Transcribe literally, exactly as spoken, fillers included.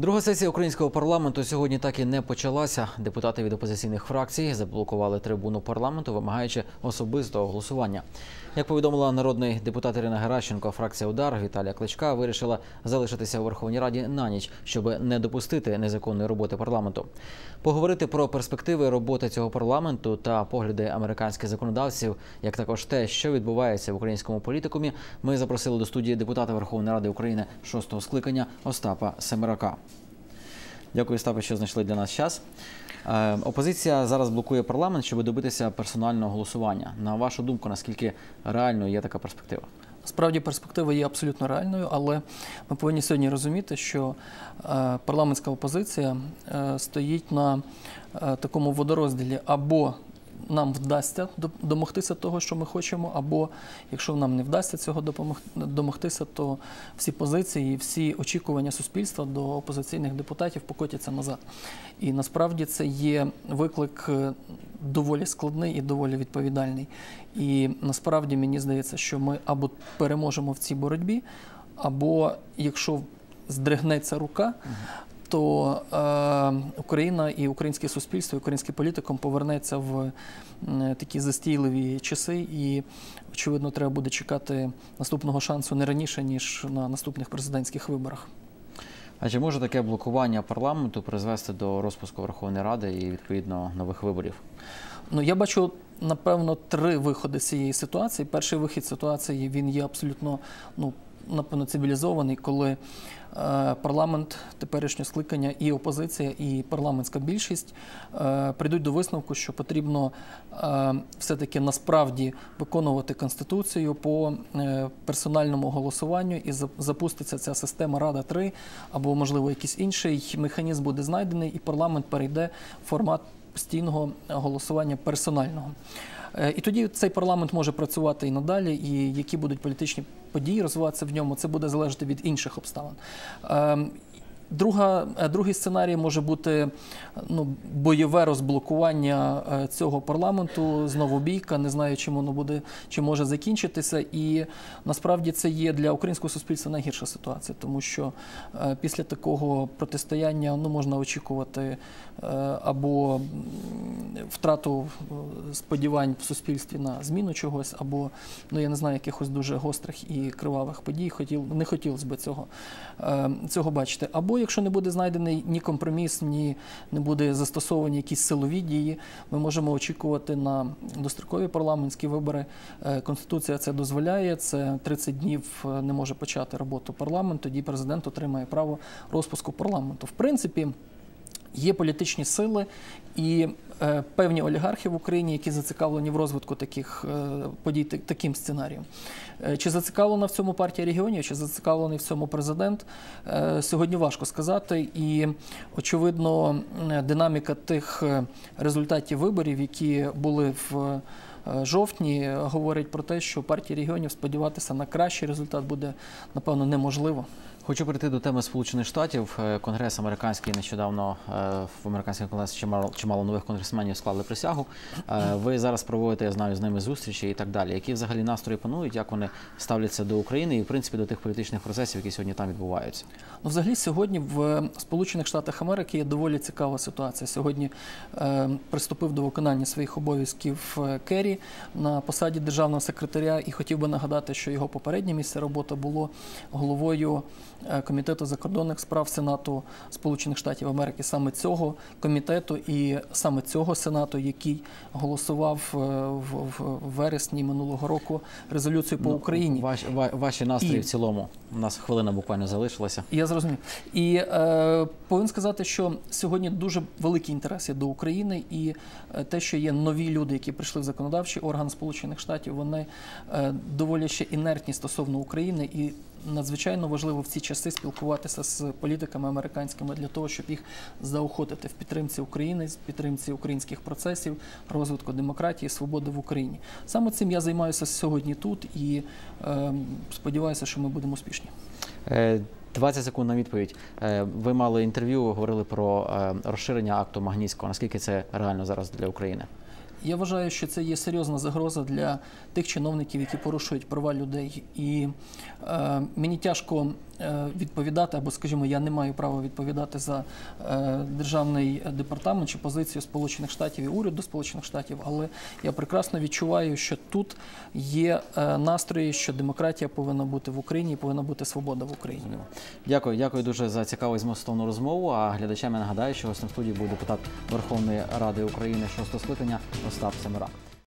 Друга сесія українського парламенту сьогодні так і не почалася. Депутати від опозиційних фракцій заблокували трибуну парламенту, вимагаючи особистого голосування. Як повідомила народний депутат Ірина Геращенко, фракція «Удар» Віталія Кличка вирішила залишитися у Верховній Раді на ніч, щоб не допустити незаконної роботи парламенту. Поговорити про перспективи роботи цього парламенту та погляди американських законодавців, як також те, що відбувається в українському політикумі, ми запросили до студії депутата Верховної Ради України шостого скликання Остапа Семерака. Дякую, Остапе, що знайшли для нас час. Опозиція зараз блокує парламент, щоб добитися персонального голосування. На вашу думку, наскільки реальною є така перспектива? Справді, перспектива є абсолютно реальною, але ми повинні сьогодні розуміти, що парламентська опозиція стоїть на такому водорозділі: або нам вдасться домогтися того, що ми хочемо, або, якщо нам не вдасться цього домогтися, то всі позиції, всі очікування суспільства до опозиційних депутатів покотяться назад. І насправді це є виклик доволі складний і доволі відповідальний. І насправді мені здається, що ми або переможемо в цій боротьбі, або, якщо здригнеться рука, то е, Україна і українське суспільство, і український політикум повернеться в е, такі застійливі часи, і, очевидно, треба буде чекати наступного шансу не раніше, ніж на наступних президентських виборах. А чи може таке блокування парламенту призвести до розпуску Верховної Ради і, відповідно, нових виборів? Ну, я бачу, напевно, три виходи з цієї ситуації. Перший вихід з ситуації, він є абсолютно, ну, напевно, цивілізований, коли парламент, теперішнє скликання, і опозиція, і парламентська більшість прийдуть до висновку, що потрібно все-таки насправді виконувати Конституцію по персональному голосуванню, і запуститься ця система Рада три, або, можливо, якийсь інший механізм буде знайдений, і парламент перейде в формат постійного голосування персонального. І тоді цей парламент може працювати і надалі, і які будуть політичні події розвиватися в ньому, це буде залежати від інших обставин. Друга, другий сценарій може бути, ну, бойове розблокування цього парламенту, знову бійка, не знаю, чим воно буде, чи може закінчитися. І насправді це є для українського суспільства найгірша ситуація, тому що після такого протистояння, ну, можна очікувати або втрату сподівань в суспільстві на зміну чогось, або, ну, я не знаю, якихось дуже гострих і кривавих подій. Хотів, не хотілося б цього, цього бачити. Або якщо не буде знайдений ні компроміс, ні не буде застосовані якісь силові дії, ми можемо очікувати на дострокові парламентські вибори. Конституція це дозволяє, це тридцять днів не може почати роботу парламент, тоді президент отримає право розпуску парламенту. В принципі, є політичні сили і е, певні олігархи в Україні, які зацікавлені в розвитку таких е, подій, таким сценарієм. Е, чи зацікавлена в цьому партія регіонів, чи зацікавлений в цьому президент, е, сьогодні важко сказати. І, очевидно, динаміка тих результатів виборів, які були в жовтні, говорить про те, що партія регіонів сподіватися на кращий результат буде, напевно, неможливо. Хочу перейти до теми Сполучених Штатів. Конгрес американський нещодавно, в американському конгресі чимало, чимало нових конгресменів склали присягу. Ви зараз проводите, я знаю, з ними зустрічі і так далі. Які взагалі настрої панують, як вони ставляться до України і, в принципі, до тих політичних процесів, які сьогодні там відбуваються? Ну, взагалі, сьогодні в Сполучених Штатах Америки є доволі цікава ситуація. Сьогодні е, приступив до виконання своїх обов'язків Керрі на посаді державного секретаря, і хотів би нагадати, що його попереднє місце роботи було головою Комітету закордонних справ Сенату Сполучених Штатів Америки, саме цього комітету і саме цього Сенату, який голосував в, в вересні минулого року резолюцію по ну, Україні. Ваш, ваші настрої і, в цілому? У нас хвилина буквально залишилася. Я зрозумів. І е, повинен сказати, що сьогодні дуже великий інтерес є до України, і те, що є нові люди, які прийшли в законодавчий орган Сполучених Штатів, вони е, доволі ще інертні стосовно України, і надзвичайно важливо в ці часи спілкуватися з політиками американськими для того, щоб їх заохотити в підтримці України, в підтримці українських процесів, розвитку демократії, свободи в Україні. Саме цим я займаюся сьогодні тут і е, сподіваюся, що ми будемо успішні. двадцять секунд на відповідь. Ви мали інтерв'ю, говорили про розширення акту Магнітського. Наскільки це реально зараз для України? Я вважаю, що це є серйозна загроза для тих чиновників, які порушують права людей. І е, мені тяжко е, відповідати, або, скажімо, я не маю права відповідати за е, державний департамент чи позицію Сполучених Штатів і уряду Сполучених Штатів, але я прекрасно відчуваю, що тут є е, настрої, що демократія повинна бути в Україні, повинна бути свобода в Україні. Дякую, дякую дуже за цікаву і змістовну розмову. А глядачам я нагадаю, що гостем студії був депутат Верховної Ради України шостого скликання Остап Семерак.